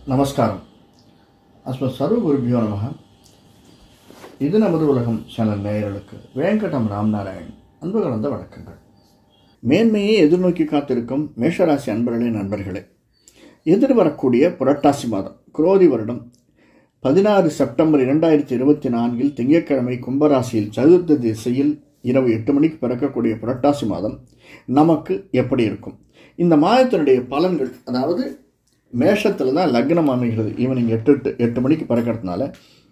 நமஸ்காரம். சர்வகுருபியோ நமக. இது நமது உலகம் சேனல் நேயர்களுக்கு வேங்கடம் ராம்நாராயண் அன்பு கலந்த வணக்கங்கள். மேன்மையை எதிர்நோக்கி காத்திருக்கும் மேஷராசி அன்பர்களே, நண்பர்களே, எதிர்வரக்கூடிய புரட்டாசி மாதம் குரோதி வருடம் 16 செப்டம்பர் 2024 திங்கட்கிழமை கும்பராசியில் சதுர்த்த திசையில் இரவு 8 மணிக்கு பிறக்கக்கூடிய புரட்டாசி மாதம் நமக்கு எப்படி இருக்கும்? இந்த மாதத்தினுடைய பலன்கள், அதாவது மேஷத்தில் தான் லக்னம் அமைகிறது. ஈவினிங் 8 மணிக்கு பிறக்கிறதுனால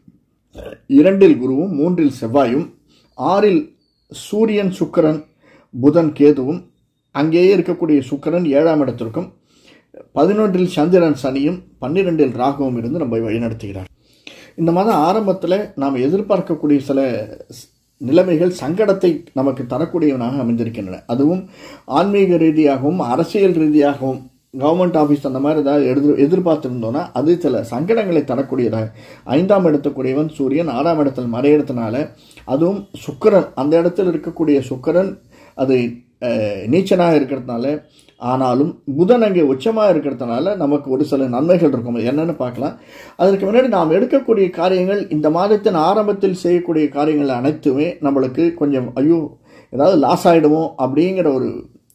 2 குருவும் 3 செவ்வாயும் 6 சூரியன் சுக்கிரன் புதன் கேதுவும், அங்கேயே இருக்கக்கூடிய சுக்கிரன் 7ஆம் இடத்திற்கும் 11 சந்திரன் சனியும் 12 ராகுவும் இருந்து நம்ம வழிநடத்துகிறார். இந்த மாதம் ஆரம்பத்தில் நாம் எதிர்பார்க்கக்கூடிய சில நிலைமைகள் சங்கடத்தை நமக்கு தரக்கூடியவனாக அமைந்திருக்கின்றன. அதுவும் ஆன்மீக ரீதியாகவும் அரசியல் ரீதியாகவும் கவர்மெண்ட் ஆஃபீஸ் அந்த மாதிரி ஏதாவது எதிர்பார்த்துருந்தோன்னா அது சில சங்கடங்களை தரக்கூடியதாக. 5ஆம் இடத்துக்குரியவன் சூரியன் 6ஆம் இடத்தில் மறையிறதுனால, அதுவும் சுக்கிரன் அந்த இடத்தில் இருக்கக்கூடிய சுக்கிரன் அது நீச்சனாக இருக்கிறதுனால, ஆனாலும் புதன் அங்கே உச்சமாக இருக்கிறதுனால நமக்கு ஒரு சில நன்மைகள் இருக்கும். என்னென்னு பார்க்கலாம். அதற்கு முன்னாடி நாம் எடுக்கக்கூடிய காரியங்கள், இந்த மாதத்தின் ஆரம்பத்தில் செய்யக்கூடிய காரியங்கள் அனைத்துமே நம்மளுக்கு கொஞ்சம் ஐயோ ஏதாவது லாஸ் ஆகிடுமோ அப்படிங்கிற ஒரு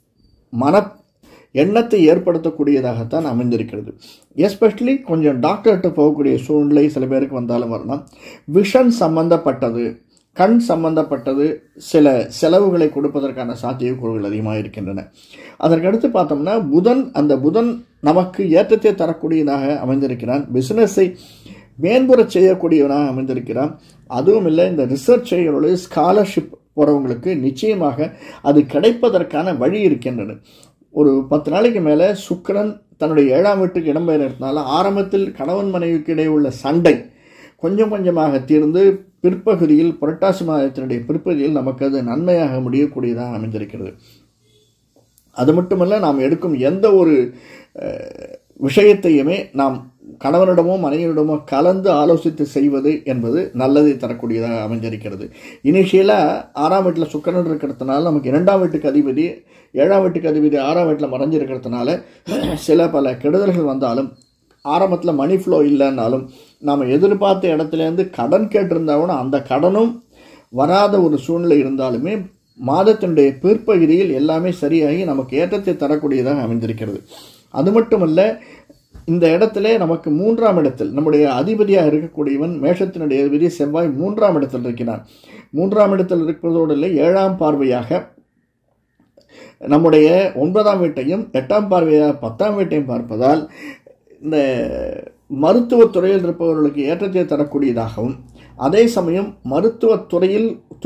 எண்ணத்தை ஏற்படுத்தக்கூடியதாகத்தான் அமைந்திருக்கிறது. எஸ்பெஷலி கொஞ்சம் டாக்டர்கிட்ட போகக்கூடிய சூழ்நிலை சில பேருக்கு வந்தாலும் வரலாம். விஷன் சம்பந்தப்பட்டது, கண் சம்பந்தப்பட்டது சில செலவுகளை கொடுப்பதற்கான சாத்தியக்கூறுகள் அதிகமாக இருக்கின்றன. அதற்கடுத்து பார்த்தோம்னா அந்த புதன் நமக்கு ஏற்றத்தை தரக்கூடியதாக அமைந்திருக்கிறான். பிஸ்னஸை மேம்புற செய்யக்கூடியவனாக அமைந்திருக்கிறான். அதுவும் இல்லை, இந்த ரிசர்ச் செய்கிறவர்களுடைய ஸ்காலர்ஷிப் போகிறவங்களுக்கு நிச்சயமாக அது கிடைப்பதற்கான வழி இருக்கின்றன. ஒரு 10 நாளைக்கு மேலே சுக்கிரன் தன்னுடைய 7ஆம் வீட்டுக்கு இடம்பெயர்றதுனால ஆரம்பத்தில் கணவன் மனைவிக்கு இடையே உள்ள சண்டை கொஞ்சம் கொஞ்சமாக தீர்ந்து பிற்பகுதியில் புரட்டாசி மாதத்தினுடைய பிற்பகுதியில் நமக்கு அது நன்மையாக முடியக்கூடியதாக அமைந்திருக்கிறது. அது மட்டுமல்ல, நாம் எடுக்கும் எந்த ஒரு விஷயத்தையுமே நாம் கணவனிடமோ மனைவியிடமோ கலந்து ஆலோசித்து செய்வது என்பது நல்லதை தரக்கூடியதாக அமைந்திருக்கிறது. இனிஷியலாக 6ஆம் வீட்டில் சுக்கிரன் இருக்கிறதுனால நமக்கு 2ஆம் வீட்டுக்கு அதிபதி 7ஆம் வீட்டுக்கு அதிபதி 6ஆம் வீட்டில் மறைஞ்சிருக்கிறதுனால சில பல கெடுதல்கள் வந்தாலும், ஆரம்பத்தில் மணி ஃப்ளோ இல்லைன்னாலும், நாம் எதிர்பார்த்த இடத்துலேருந்து கடன் கேட்டிருந்தாலும் அந்த கடனும் வராத ஒரு சூழ்நிலை இருந்தாலுமே மாதத்தினுடைய பிற்பகுதியில் எல்லாமே சரியாகி நமக்கு ஏற்றத்தை தரக்கூடியதாக அமைந்திருக்கிறது. அது மட்டுமல்ல, இந்த இடத்துல நமக்கு 3ஆம் இடத்தில் நம்முடைய அதிபதியாக இருக்கக்கூடியவன் மேஷத்தினுடைய அதிபதி செவ்வாய் 3ஆம் இடத்தில் இருக்கிறான். 3ஆம் இடத்தில் இருப்பதோடு இல்லை, 7ஆம் பார்வையாக நம்முடைய 9ஆம் வீட்டையும் 8ஆம் பார்வையாக 10ஆம் வீட்டையும் பார்ப்பதால் இந்த மருத்துவத்துறையில் இருப்பவர்களுக்கு ஏற்றத்தை தரக்கூடியதாகவும், அதே சமயம் மருத்துவத்துறையில்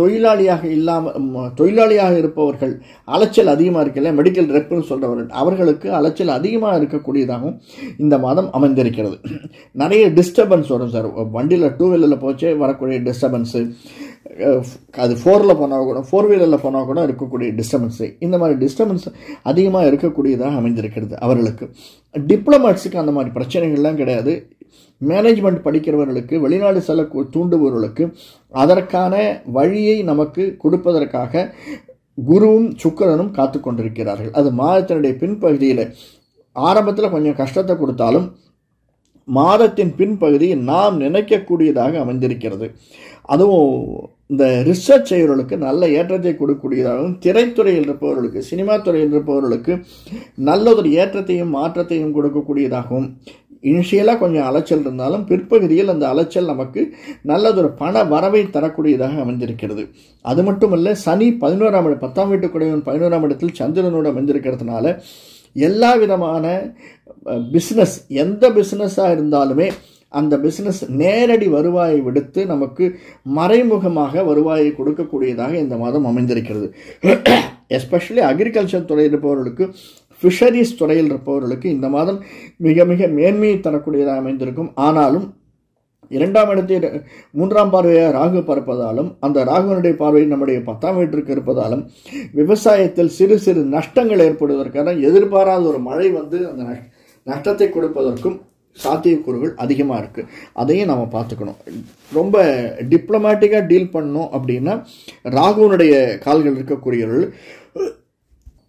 தொழிலாளியாக இருப்பவர்கள் அலைச்சல் அதிகமாக இருக்கல, மெடிக்கல் ரெப்புன்னு சொல்கிறவர்கள் அவர்களுக்கு அலைச்சல் அதிகமாக இருக்கக்கூடியதாகவும் இந்த மாதம் அமைந்திருக்கிறது. நிறைய டிஸ்டர்பன்ஸ் வரும் சார். வண்டியில் 2 வீலரில் போச்சே வரக்கூடிய டிஸ்டர்பன்ஸு, அது 4 வீலரில் போனால் கூட இருக்கக்கூடிய டிஸ்டர்பன்ஸு, இந்த மாதிரி டிஸ்டர்பன்ஸ் அதிகமாக இருக்கக்கூடியதாக அமைந்திருக்கிறது. அவர்களுக்கு டிப்ளமேட்ஸுக்கு அந்த மாதிரி பிரச்சனைகள்லாம் கிடையாது. மேனேஜ்மெண்ட் படிக்கிறவர்களுக்கு, வெளிநாடு செல்ல தூண்டுபவர்களுக்கு அதற்கான வழியை நமக்கு கொடுப்பதற்காக குருவும் சுக்கிரனும் காத்து கொண்டிருக்கிறார்கள். அது மாதத்தினுடைய பின்பகுதியில் ஆரம்பத்தில் கொஞ்சம் கஷ்டத்தை கொடுத்தாலும் மாதத்தின் பின்பகுதி நாம் நினைக்கக்கூடியதாக அமைந்திருக்கிறது. அதுவும் இந்த ரிசர்ச் செய்கிறவர்களுக்கு நல்ல ஏற்றத்தை கொடுக்கக்கூடியதாகவும், திரைத்துறையில் இருப்பவர்களுக்கு, சினிமா துறையில் இருப்பவர்களுக்கு நல்லதொரு ஏற்றத்தையும் மாற்றத்தையும் கொடுக்கக்கூடியதாகவும், இனிஷியலாக கொஞ்சம் அலைச்சல் இருந்தாலும் பிற்பகுதியில் அந்த அலைச்சல் நமக்கு நல்லதொரு பண வரவை தரக்கூடியதாக அமைந்திருக்கிறது. அது மட்டுமல்ல, சனி 10ஆம் வீட்டுக்குடையவன் 11ஆம் இடத்தில் சந்திரனோடு அமைந்திருக்கிறதுனால எல்லா விதமான பிஸ்னஸ், எந்த பிஸ்னஸாக இருந்தாலுமே அந்த பிஸ்னஸ் நேரடி வருவாயை விடுத்து நமக்கு மறைமுகமாக வருவாயை கொடுக்கக்கூடியதாக இந்த மாதம் அமைந்திருக்கிறது. எஸ்பெஷலி அக்ரிகல்ச்சர் துறையில் இருப்பவர்களுக்கு, ஃபிஷரிஸ் துறையில் இருப்பவர்களுக்கு இந்த மாதம் மிக மிக மேன்மையை தரக்கூடியதாக அமைந்திருக்கும். ஆனாலும் 2ஆம் இடத்தை 3ஆம் பார்வையாக ராகு பார்ப்பதாலும், அந்த ராகுனுடைய பார்வை நம்முடைய 10ஆம் வீட்டிற்கு இருப்பதாலும் விவசாயத்தில் சிறு சிறு நஷ்டங்கள் ஏற்படுவதற்கான எதிர்பாராத ஒரு மழை வந்து அந்த நஷ்டத்தை கொடுப்பதற்கும் சாத்தியக்கூறுகள் அதிகமாக இருக்குது. அதையும் நம்ம பார்த்துக்கணும். ரொம்ப டிப்ளமேட்டிக்காக டீல் பண்ணணும் அப்படின்னா ராகுனுடைய கால்கள் இருக்கக்கூடியவர்கள்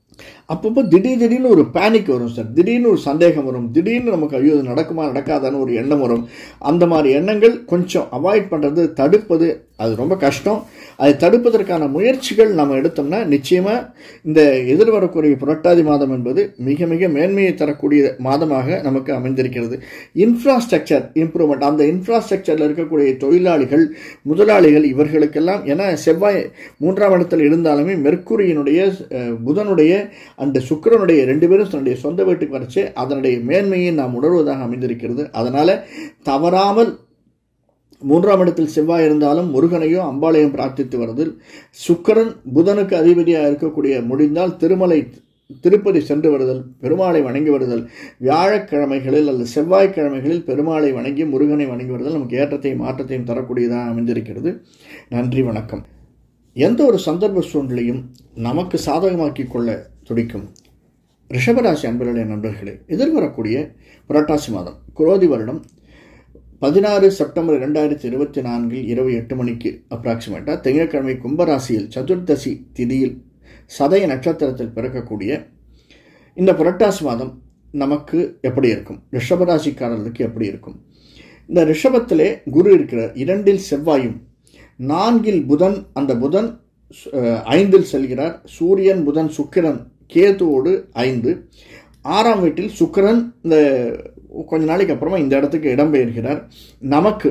அப்பப்போ திடீர்னு ஒரு பேனிக் வரும் சார், திடீர்னு ஒரு சந்தேகம் வரும், திடீர்னு நமக்கு ஐயோ இது நடக்குமா நடக்காதான்னு ஒரு எண்ணம் வரும். அந்த மாதிரி எண்ணங்கள் கொஞ்சம் அவாய்ட் பண்ணுறது, தடுப்பது அது ரொம்ப கஷ்டம். அதை தடுப்பதற்கான முயற்சிகள் நம்ம எடுத்தோம்னா நிச்சயமாக இந்த எதிர்வரக்கூடிய புரட்டாதி மாதம் என்பது மிக மிக மேன்மையை தரக்கூடிய மாதமாக நமக்கு அமைந்திருக்கிறது. இன்ஃப்ராஸ்ட்ரக்சர் இம்ப்ரூவ்மெண்ட், அந்த இன்ஃப்ராஸ்ட்ரக்சரில் இருக்கக்கூடிய தொழிலாளிகள், முதலாளிகள், இவர்களுக்கெல்லாம் ஏன்னா செவ்வாய் 3ஆம் இடத்தில் இருந்தாலுமே மெர்க்குரியினுடைய, புதனுடைய அந்த சுக்கிரனுடைய 2 பேரும் தன்னுடைய சொந்த வீட்டுக்கு வரைச்சு அதனுடைய மேன்மையை நாம் உணர்வதாக அமைந்திருக்கிறது. அதனால தவறாமல் 3ஆம் இடத்தில் செவ்வாய் இருந்தாலும் முருகனையும் அம்பாளையும் பிரார்த்தித்து வருதல், சுக்கிரன் புதனுக்கு அதிபதியாக இருக்கக்கூடிய முடிந்தால் திருப்பதி சென்று வருதல், பெருமாளை வணங்கி வருதல், வியாழக்கிழமைகளில் அல்லது செவ்வாய்க்கிழமைகளில் பெருமாளை வணங்கி முருகனை வணங்கி வருதல் நமக்கு ஏற்றத்தையும் மாற்றத்தையும் தரக்கூடியதாக அமைந்திருக்கிறது. நன்றி, வணக்கம். எந்த ஒரு சந்தர்ப்ப சூழ்நிலையும் நமக்கு சாதகமாக்கி கொள்ள துடிக்கும் ரிஷபராசி அன்பர்களே, நண்பர்களே, எதிர்வரக்கூடிய புரட்டாசி மாதம் குரோதி வருடம் 16 செப்டம்பர் 2024 இரவு 8 மணிக்கு அப்ராக்சிமேட்டாக திங்கட்கிழமை கும்பராசியில் சதுர்தசி திதியில் சதய நட்சத்திரத்தில் பிறக்கக்கூடிய இந்த புரட்டாசி மாதம் நமக்கு எப்படி இருக்கும், ரிஷபராசிக்காரர்களுக்கு எப்படி இருக்கும்? இந்த ரிஷபத்திலே குரு இருக்கிறார், 2இல் செவ்வாயும் 4இல் புதன், அந்த புதன் 5இல் செல்கிறார். சூரியன், புதன், சுக்கிரன் கேதுவோடு 5. 6ஆம் வீட்டில் சுக்கிரன் இந்த கொஞ்ச நாளைக்கு அப்புறமா இந்த இடத்துக்கு இடம்பெயர்கிறார். நமக்கு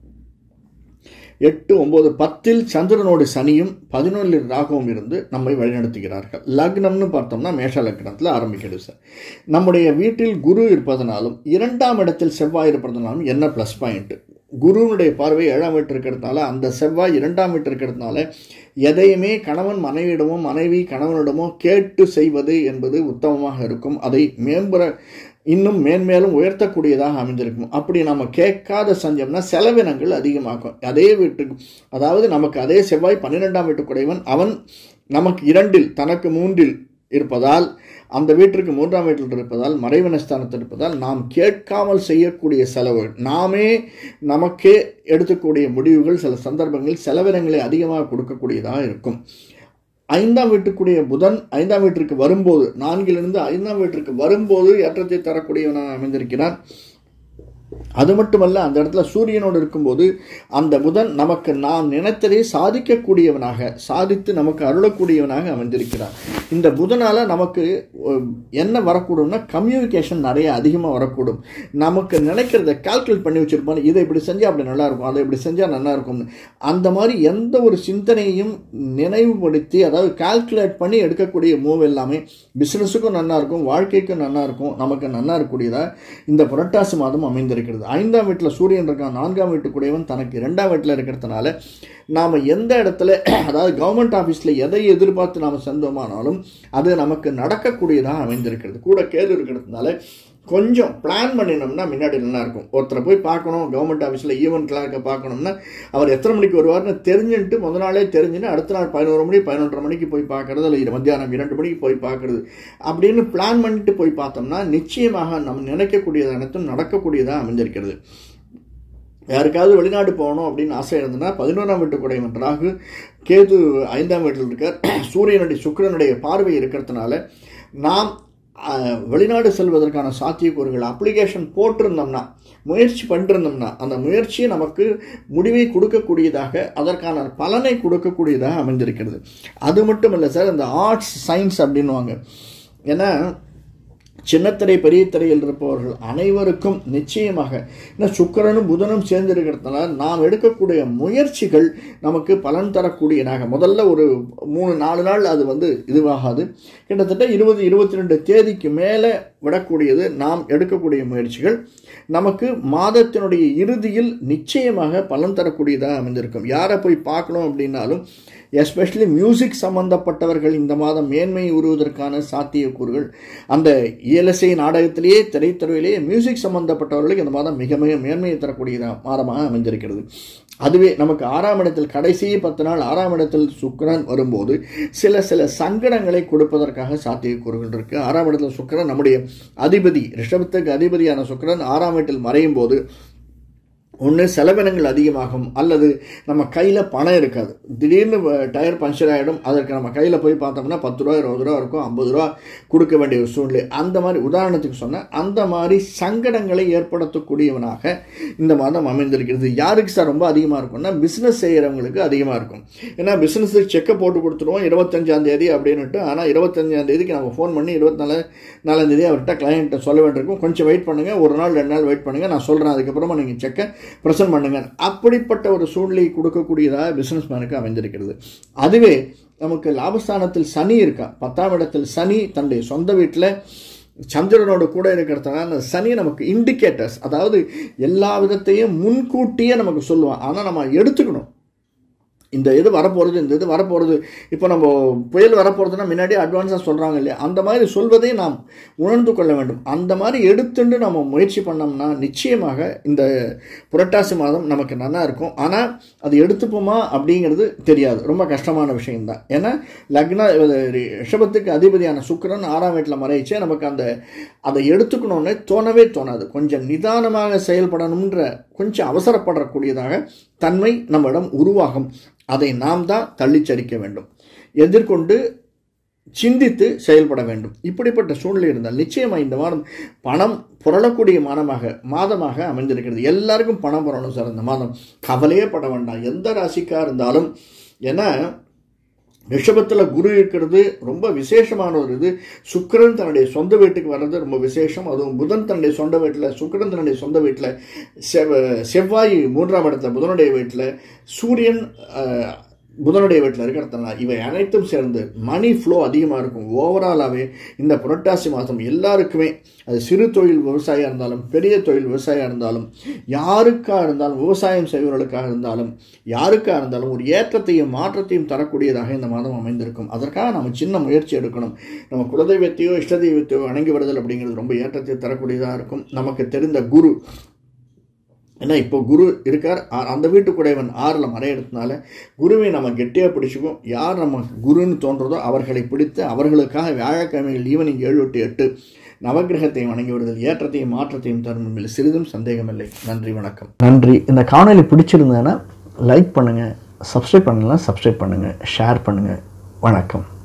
8, 9, 10இல் சந்திரனோடு சனியும் 11இல் ராகுவும் இருந்து நம்மை வழிநடத்துகிறார்கள். லக்னம்னு பார்த்தோம்னா மேஷ லக்னத்தில் ஆரம்பிக்கிறது சார். நம்முடைய வீட்டில் குரு இருப்பதனாலும் 2ஆம் இடத்தில் செவ்வாய் இருப்பதனாலும் என்ன ப்ளஸ் பாயிண்ட், குருவினுடைய பார்வை 7ஆம் வீட்டு இருக்கிறதுனால, அந்த செவ்வாய் 2ஆம் வீட்டு இருக்கிறதுனால எதையுமே கணவன் மனைவியிடமோ மனைவி கணவனிடமோ கேட்டு செய்வது என்பது உத்தமமாக இருக்கும். அதை இன்னும் மேன்மேலும் உயர்த்தக்கூடியதாக அமைந்திருக்கும். அப்படி நம்ம கேட்காத செஞ்சோம்னா செலவினங்கள் அதிகமாகும். அதே வீட்டுக்கு, அதாவது நமக்கு அதே செவ்வாய் 12ஆம் வீட்டுக்குடையவன், அவன் நமக்கு 2இல் தனக்கு 3இல் இருப்பதால், அந்த வீட்டிற்கு 3ஆம் வீட்டில் இருப்பதால், மறைவினஸ்தானத்தில் இருப்பதால் நாம் கேட்காமல் செய்யக்கூடிய செலவுகள், நமக்கே எடுத்துக்கூடிய முடிவுகள் சில சந்தர்ப்பங்களில் செலவினங்களை அதிகமாக கொடுக்கக்கூடியதாக இருக்கும். 5ஆம் வீட்டுக்குரிய புதன் 5ஆம் வீட்டிற்கு வரும்போது, 4இலிருந்து 5ஆம் வீட்டிற்கு வரும்போது ஏற்றத்தை தரக்கூடியவனாக அமைந்திருக்கிறான். அது மட்டுமல்ல, அந்த இடத்துல சூரியனோடு இருக்கும்போது அந்த புதன் நமக்கு நாம் நினைத்ததை சாதிக்கக்கூடியவனாக, சாதித்து நமக்கு அருளக்கூடியவனாக அமைந்திருக்கிறார். இந்த புதனால் நமக்கு என்ன வரக்கூடும்னா கம்யூனிகேஷன் நிறைய அதிகமாக வரக்கூடும். நமக்கு நினைக்கிறத கால்குலேட் பண்ணி வச்சுருப்போம், இதை இப்படி செஞ்சால் அப்படி நல்லாயிருக்கும், அதை இப்படி செஞ்சால் நல்லாயிருக்கும்னு. அந்த மாதிரி எந்த ஒரு சிந்தனையும் நினைவுபடுத்தி, அதாவது கால்குலேட் பண்ணி எடுக்கக்கூடிய மூவ் எல்லாமே பிஸ்னஸுக்கும் நல்லாயிருக்கும், வாழ்க்கைக்கும் நல்லாயிருக்கும், நமக்கு நல்லா இருக்கக்கூடியதாக இந்த புரட்டாசி மாதம் அமைந்திருக்கிறது. 5ஆம் வீட்டில் சூரியன் இருக்கான், 4ஆம் வீட்டுக்குடையவன் தனக்கு 2ஆம் வீட்டில் இருக்கிறதுனால நாம் எந்த இடத்துல, அதாவது கவர்மெண்ட் ஆஃபீஸில் எதை எதிர்பார்த்து நாம் சென்றோமானாலும் அது நமக்கு நடக்கக்கூடியதாக அமைந்திருக்கிறது. கூட கேது இருக்கிறதுனால கொஞ்சம் பிளான் பண்ணினோம்னா முன்னாடி நல்லா இருக்கும். ஒருத்தரை போய் பார்க்கணும், கவர்மெண்ட் ஆஃபீஸில் ஈவென்ட் கிளார்க்கை பார்க்கணும்னா அவர் எத்தனை மணிக்கு வருவார்னு தெரிஞ்சுட்டு முத நாளே தெரிஞ்சுன்னு அடுத்த நாள் 11 மணி 11:30 மணிக்கு போய் பார்க்கறது, இல்லை மத்தியானம் 2 மணிக்கு போய் பார்க்கறது அப்படின்னு பிளான் பண்ணிட்டு போய் பார்த்தோம்னா நிச்சயமாக நம்ம நினைக்கக்கூடியது அனைத்தும் நடக்கக்கூடியதாக அமைந்திருக்கிறது. யாருக்காவது வெளிநாடு போகணும் அப்படின்னு ஆசை இருந்ததுன்னா 11ஆம் வீட்டுக்குடையவன் ராகு, கேது 5ஆம் வீட்டில் இருக்கார், சுக்கிரனுடைய பார்வை இருக்கிறதுனால நாம் வெளிநாடு செல்வதற்கான சாத்தியக்கூறுகள் அப்ளிகேஷன் போட்டிருந்தோம்னா, முயற்சி பண்ணிருந்தோம்னா அந்த முயற்சியை நமக்கு முடிவை கொடுக்கக்கூடியதாக, அதற்கான பலனை கொடுக்கக்கூடியதாக அமைந்திருக்கிறது. அது மட்டும் இல்லை சார், இந்த ஆர்ட்ஸ் சயின்ஸ் அப்படின்வாங்க. ஏன்னா சின்னத்திரை பெரிய திரையில் இருப்பவர்கள் அனைவருக்கும் நிச்சயமாக சுக்கிரனும் புதனும் சேர்ந்து இருக்கிறதுனால நாம் எடுக்கக்கூடிய முயற்சிகள் நமக்கு பலன் தரக்கூடியதாக, முதல்ல ஒரு 3-4 நாள் அது இதுவாகாது, கிட்டத்தட்ட 20-22 தேதிக்கு மேலே விடக்கூடியது நாம் எடுக்கக்கூடிய முயற்சிகள் நமக்கு மாதத்தினுடைய இறுதியில் நிச்சயமாக பலன் தரக்கூடியதாக அமைந்திருக்கும். யாரை போய் பார்க்கணும் அப்படின்னாலும், எஸ்பெஷலி மியூசிக் சம்பந்தப்பட்டவர்கள் இந்த மாதம் மேன்மை உருவதற்கான சாத்தியக்கூறுகள், அந்த இயலசை நாடகத்திலேயே திரைத்துறையிலேயே மியூசிக் சம்பந்தப்பட்டவர்களுக்கு இந்த மாதம் மிக மிக மேன்மையை தரக்கூடிய மாதமாக அமைந்திருக்கிறது. அதுவே நமக்கு 6ஆம் இடத்தில் கடைசி 10 நாள் 6ஆம் இடத்தில் சுக்கிரன் வரும்போது சில சங்கடங்களை கொடுப்பதற்காக சாத்தியக்கூறுகள் இருக்கு. 6ஆம் இடத்தில் சுக்கிரன் நம்முடைய அதிபதி, ரிஷபத்துக்கு அதிபதியான சுக்கிரன் 6ஆம் வீட்டில் மறையும் போது ஒன்று செலவினங்கள் அதிகமாகும், அல்லது நம்ம கையில் பணம் இருக்காது. திடீர்னு டயர் பஞ்சர் ஆகிடும். அதற்கு நம்ம கையில் போய் பார்த்தோம்னா 10 ரூபா 20 ரூபா இருக்கும், 50 ரூபா கொடுக்க வேண்டிய ஒரு சூழ்நிலை. அந்த மாதிரி உதாரணத்துக்கு சொன்ன அந்த மாதிரி சங்கடங்களை ஏற்படுத்தக்கூடியவனாக இந்த மாதம் அமைந்திருக்கிறது. யாருக்கு சார் ரொம்ப அதிகமாக இருக்கும்னா பிஸ்னஸ் செய்கிறவங்களுக்கு அதிகமாக இருக்கும். ஏன்னா பிஸ்னஸுக்கு செக்கை போட்டு கொடுத்துருவோம் 25ஆம் தேதி அப்படின்னுட்டு. ஆனால் 25ஆம் தேதிக்கு நம்ம ஃபோன் பண்ணி 24ஆம் தேதி அவர்கிட்ட கிளையண்ட்டை சொல்ல வேண்டியிருக்கும். கொஞ்சம் வெயிட் பண்ணுங்கள், 1 நாள் 2 நாள் வெயிட் பண்ணுங்கள், நான் சொல்கிறேன், அதுக்கப்புறமா நீங்கள் செக்கை பிரசன்ட் பண்ணுங்க. அப்படிப்பட்ட ஒரு சூழ்நிலை கொடுக்கக்கூடியதாக பிசினஸ் மேனுக்கு அமைந்திருக்கிறது. அதுவே நமக்கு லாபஸ்தானத்தில் சனி இருக்கா, 10ஆம் இடத்தில் சனி தன்னுடைய சொந்த வீட்டில் சந்திரனோடு கூட இருக்கிறதுனால அந்த சனி நமக்கு இண்டிகேட்டர்ஸ், அதாவது எல்லா விதத்தையும் முன்கூட்டியே நமக்கு சொல்லுவான். ஆனால் நம்ம எடுத்துக்கணும், இந்த இது வரப்போகிறது, இந்த இது வரப்போகிறது. இப்போ நம்ம புயல் வரப்போகிறதுனா முன்னாடி அட்வான்ஸாக சொல்கிறாங்க இல்லையா, அந்த மாதிரி சொல்வதை நாம் உணர்ந்து கொள்ள வேண்டும். அந்த மாதிரி எடுத்துட்டு நம்ம முயற்சி பண்ணோம்னா நிச்சயமாக இந்த புரட்டாசி மாதம் நமக்கு நல்லா இருக்கும். ஆனால் அது எடுத்துப்போமா அப்படிங்கிறது தெரியாது, ரொம்ப கஷ்டமான விஷயம்தான். ஏன்னா லக்ன ரிஷபத்துக்கு அதிபதியான சுக்கிரன் 6ஆம் வீட்டில் மறைச்சே நமக்கு அதை எடுத்துக்கணும்னு தோணவே தோணாது. கொஞ்சம் நிதானமாக செயல்படணுன்ற கொஞ்சம் அவசரப்படக்கூடியதாக தன்மை நம்மிடம் உருவாகும். அதை நாம் தான் தள்ளிச்சரிக்க வேண்டும், எதிர்கொண்டு சிந்தித்து செயல்பட வேண்டும். இப்படிப்பட்ட சூழ்நிலை இருந்தால் நிச்சயமாக இந்த வாரம் பணம் புரளக்கூடிய மாதமாக அமைந்திருக்கிறது. எல்லாருக்கும் பணம் புரணும் சார் இந்த மாதம், கவலையே பட வேண்டாம் எந்த ராசிக்காக இருந்தாலும். ஏன்னா ரிஷபத்தில் குரு இருக்கிறது ரொம்ப விசேஷமான ஒரு இது. சுக்கிரன் தன்னுடைய சொந்த வீட்டுக்கு வர்றது ரொம்ப விசேஷம். அதுவும் புதன் தன்னுடைய சொந்த வீட்டில், சுக்கிரன் தன்னுடைய சொந்த வீட்டில், செவ்வாய் 3ஆம் இடத்துல புதனுடைய வீட்டில், சூரியன் புதனுடைய வீட்டில் இருக்கிறதுனால இவை அனைத்தும் சேர்ந்து மணி ஃப்ளோ அதிகமாக இருக்கும். ஓவராலாகவே இந்த புரட்டாசி மாதம் எல்லாருக்குமே, அது சிறு தொழில் விவசாயியாக இருந்தாலும் பெரிய தொழில் விவசாயியாக இருந்தாலும் யாருக்காக இருந்தாலும், விவசாயம் செய்வர்களுக்காக இருந்தாலும் யாருக்காக இருந்தாலும் ஒரு ஏற்றத்தையும் மாற்றத்தையும் தரக்கூடியதாக இந்த மாதம் அமைந்திருக்கும். அதற்காக நம்ம சின்ன முயற்சி எடுக்கணும். நம்ம குலதெய்வத்தையோ இஷ்ட தெய்வத்தையோ வணங்கி வருதல் அப்படிங்கிறது ரொம்ப ஏற்றத்தை தரக்கூடியதாக இருக்கும். நமக்கு தெரிந்த குரு, ஏன்னா இப்போ குரு இருக்கார், அந்த வீட்டுக்குடையவன் 6ல் மறையிறதுனால குருவை நம்ம கெட்டியாக பிடிச்சிக்கும். யார் நம்ம குருன்னு தோன்றதோ அவர்களை பிடித்து அவர்களுக்காக வியாழக்கிழமைகள் ஈவினிங் 7 to 8 நவகிரகத்தை வணங்கி வருதல் ஏற்றத்தையும் மாற்றத்தையும் தரும் என்பதில் சிறிதும் சந்தேகமில்லை. நன்றி, வணக்கம். நன்றி. இந்த காணொலி பிடிச்சிருந்தேன்னா லைக் பண்ணுங்கள், சப்ஸ்கிரைப் பண்ணலாம் சப்ஸ்கிரைப் பண்ணுங்கள், ஷேர் பண்ணுங்கள். வணக்கம்.